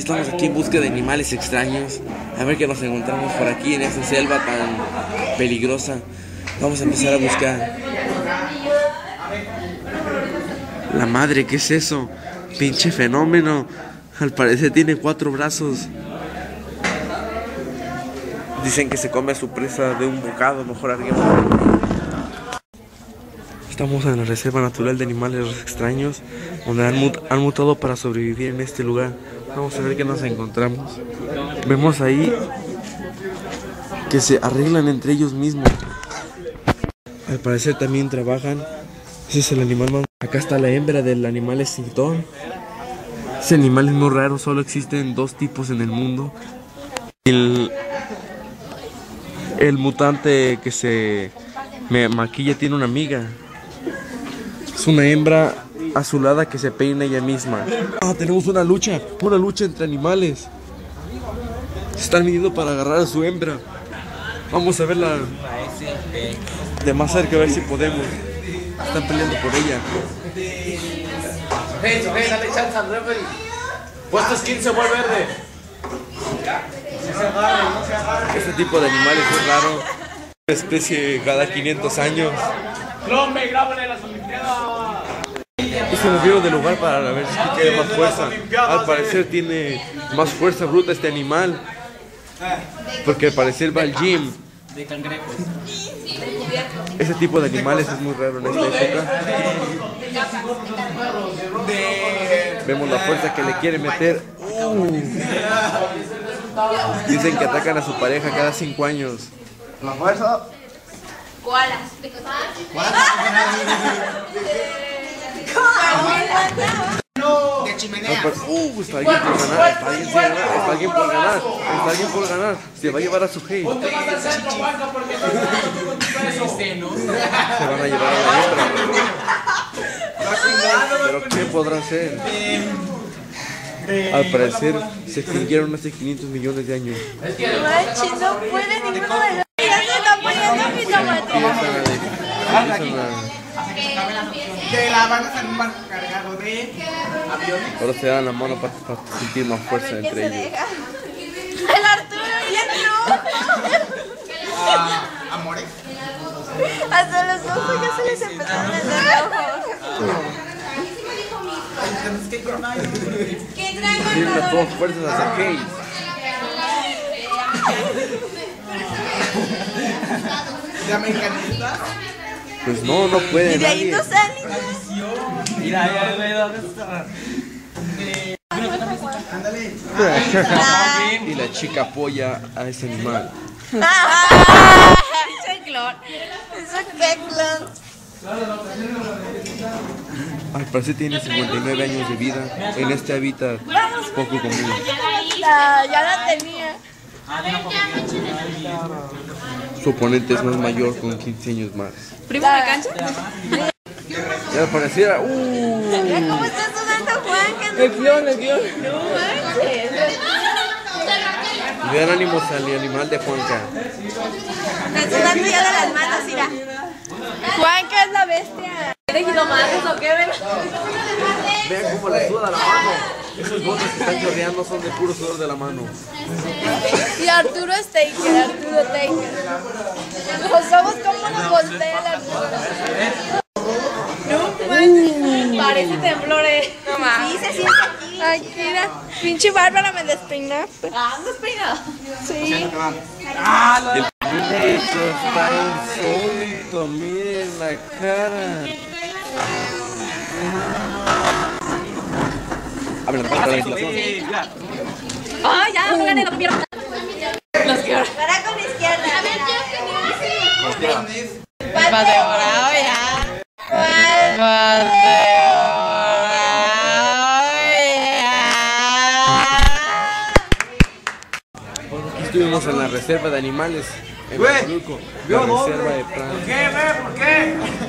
estamos aquí en busca de animales extraños. A ver qué nos encontramos por aquí en esta selva tan peligrosa. Vamos a empezar a buscar. La madre, ¿qué es eso? Pinche fenómeno. Al parecer tiene 4 brazos. Dicen que se come a su presa de un bocado, mejor alguien. Estamos en la Reserva Natural de Animales Extraños, donde han mutado para sobrevivir en este lugar. Vamos a ver qué nos encontramos. Vemos ahí que se arreglan entre ellos mismos. Al parecer también trabajan. Ese es el animal más... Acá está la hembra del animal extintor. Ese animal es muy raro, solo existen 2 tipos en el mundo. El mutante que se maquilla tiene una amiga. Es una hembra azulada que se peina ella misma. Ah, tenemos una lucha entre animales. Se están midiendo para agarrar a su hembra. Vamos a verla de más cerca a ver si podemos. Están peleando por ella. Hey, dale chance al referee. Puestos 15, vuelve verde. Este tipo de animales es raro. Una especie cada 500 años. Y se movió del lugar para ver si tiene más fuerza. Al parecer tiene más fuerza bruta este animal. Porque al parecer va al gym. De cangrejos. Ese tipo de animales es muy raro en esta época. Vemos la fuerza que le quiere meter. Dicen que atacan a su pareja cada 5 años. La fuerza. Koalas. De chimenea. Está alguien por ganar, está alguien por ganar. Se va a llevar a su hate. Se van a llevar a la hembra. Pero ¿qué podrá hacer? Al parecer se extinguieron hace 500 millones de años. Manches, no puede ninguno de los... Ya se está poniendo mi tomatito. Que la van a hacer un barco cargado de aviones. Ahora se dan la mano para sentir más fuerza entre ellos. El Arturo ya no. Amores. Hasta los ojos ya se les empezaron a hacer rojos. ¿Qué traen? Tienen a todas fuerzas hacia Hayes. ¿De americanistas? Pues no puede Y de ahí nadie. no salen. Mira, ya ve dónde está. Ándale. Y la chica apoya a ese animal. Chaclón. Eso qué clon. Al parecer tiene 59 años de vida. En este hábitat poco común. Ya la tenía. Su oponente es más mayor con 15 años más. ¿Primo de cancha? Ya pareciera. Mira cómo está sudando Juan. El clon. No manches. Y vean ánimos al animal de Juanca. Está sudando ya de las manos, mira. Juanca es la bestia. ¿Quieres jitomates o qué? Vean cómo le suda la mano. Esos gotas que están chorreando son de puro sudor de la mano. Y Arturo es Taker, Arturo Taker. No somos como nos voltea el Arturo. No manches, parece temblor, No mames. Sí, se siente aquí. Ay, mira, pinche Bárbara me despeinaste. ¿Andas despeinado? Sí. Eso está insólito, miren la cara. A ver, para la ventilación. Ah, ya, no gané, lo que pierdo. Los quiero. Para con la izquierda. A ver, yo Pateorado ya. Aquí estuvimos en la reserva de animales en Acapulco, la reserva de Prado. ¿Por qué?